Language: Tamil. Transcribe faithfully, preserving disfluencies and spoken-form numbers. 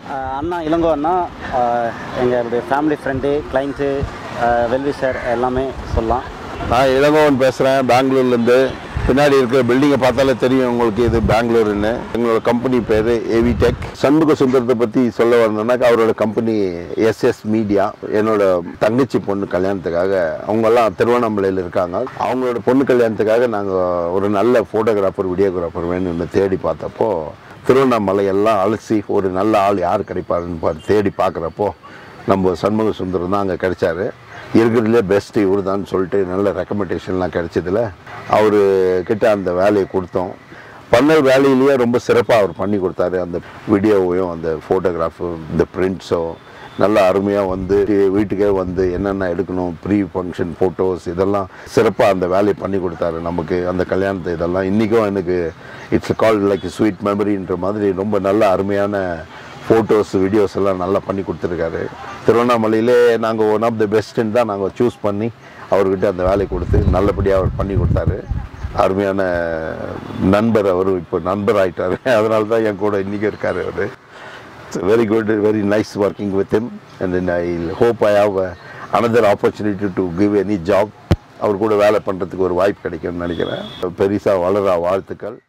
அண்ணா இளங்கோ அண்ணா எங்களுடைய ஃபேமிலி ஃப்ரெண்டு, கிளைண்ட்டு, வெல்விஷர் எல்லாமே சொல்லலாம். நான் இளங்கோவன் பேசுகிறேன், பெங்களூர்லேருந்து. பின்னாடி இருக்கிற பில்டிங்கை பார்த்தாலே தெரியும் உங்களுக்கு இது பெங்களூருன்னு. எங்களோட கம்பெனி பேர் ஏவி டெக். சண்முக சுந்தரத்தை பற்றி சொல்ல வரணுன்னாக்கா அவரோட கம்பெனி எஸ்எஸ் மீடியா. என்னோட தங்கச்சி பொண்ணு கல்யாணத்துக்காக அவங்கெல்லாம் திருவண்ணாமலையில் இருக்காங்க. அவங்களோட பொண்ணு கல்யாணத்துக்காக நாங்கள் ஒரு நல்ல ஃபோட்டோகிராஃபர், வீடியோகிராஃபர் வேணும்னு தேடி பார்த்தப்போ திருவண்ணாமலை எல்லாம் அலசி ஒரு நல்ல ஆள் யார் கிடைப்பாருன்னு பார்த்து தேடி பார்க்குறப்போ நம்ம சண்முக சுந்தரம் தான் அங்கே கிடைச்சாரு. இருக்கிறதுலே பெஸ்ட்டு இவர் தான் சொல்லிட்டு நல்ல ரெக்கமெண்டேஷன்லாம் கிடைச்சதில் அவர்கிட்ட அந்த வேலையை கொடுத்தோம். பண்ண வேலையிலேயே ரொம்ப சிறப்பாக அவர் பண்ணி கொடுத்தாரு. அந்த வீடியோவையும் அந்த ஃபோட்டோகிராஃபு, இந்த பிரிண்ட்ஸோ நல்லா அருமையாக வந்து வீட்டுக்கே வந்து என்னென்ன எடுக்கணும், ப்ரீ ஃபங்க்ஷன் ஃபோட்டோஸ் இதெல்லாம் சிறப்பாக அந்த வேலையை பண்ணி கொடுத்தாரு நமக்கு. அந்த கல்யாணத்தை இதெல்லாம் இன்றைக்கும் எனக்கு இட்ஸ் கால் லைக் ஸ்வீட் மெமரின்ற மாதிரி ரொம்ப நல்ல அருமையான ஃபோட்டோஸ், வீடியோஸ் எல்லாம் நல்லா பண்ணி கொடுத்துருக்காரு. திருவண்ணாமலையிலே நாங்கள் ஒன் ஆஃப் த பெஸ்ட்டுன்னு தான் நாங்கள் சூஸ் பண்ணி அவர்கிட்ட அந்த வேலையை கொடுத்து நல்லபடியாக அவர் பண்ணி கொடுத்தாரு. அருமையான நண்பர் அவர், இப்போ நண்பர் ஆகிட்டார். அதனால தான் என் கூட இன்றைக்கி இருக்கார் அவர். It's very good, very nice working with him, and then I hope I have uh, another opportunity to give any job. அவர் கூட வேலை பண்ணுறதுக்கு ஒரு வாய்ப்பு கிடைக்கும்னு நினைக்கிறேன். பெரிசா வளர வாழ்த்துக்கள்.